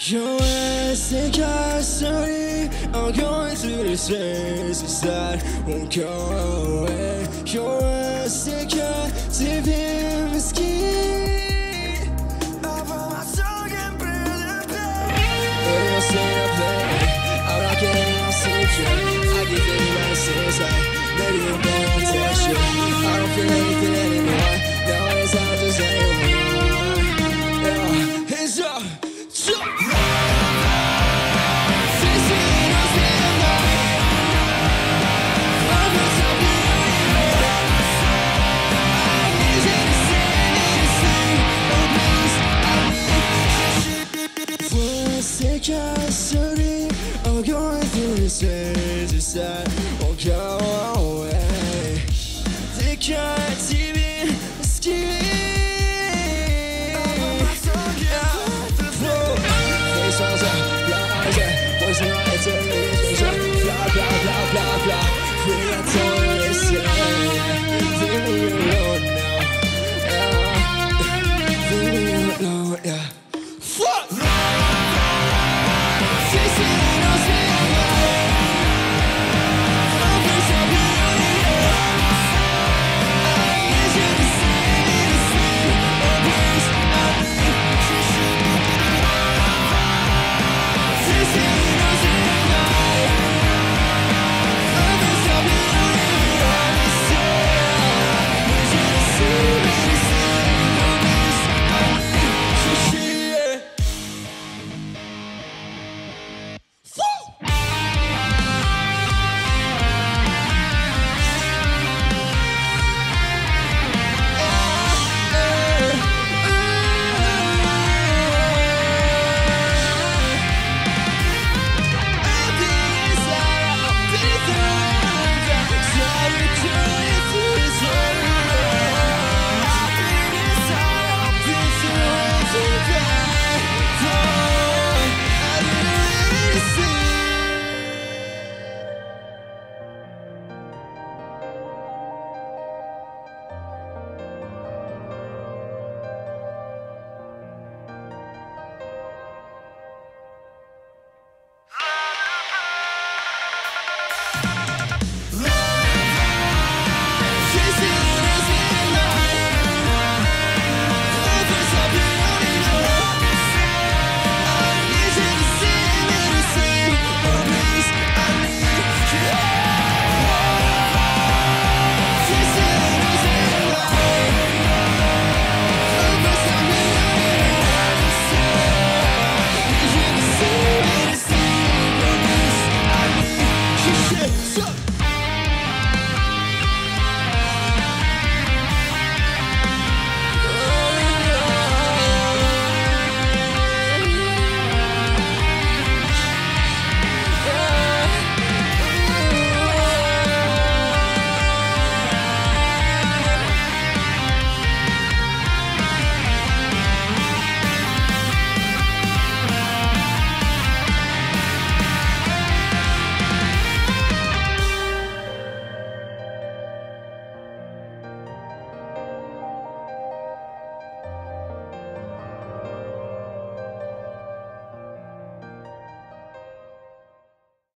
Your ass and custody. I'm going through this phase that won't go away. Your ass and custody in the skin. Over my tongue and breathing pain. But you'll say to play. I'm not getting no secret. I keep thinking about the same side. Maybe you're better than shit. I don't feel anything anymore. Now it's all just anymore. Yeah, hands up. Custody, I'm going through the stages that won't go away. They can't see me.